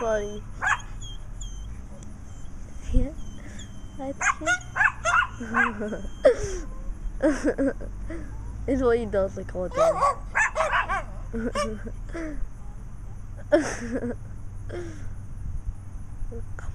funny. Yeah, that's it. It's what he does like all day. Come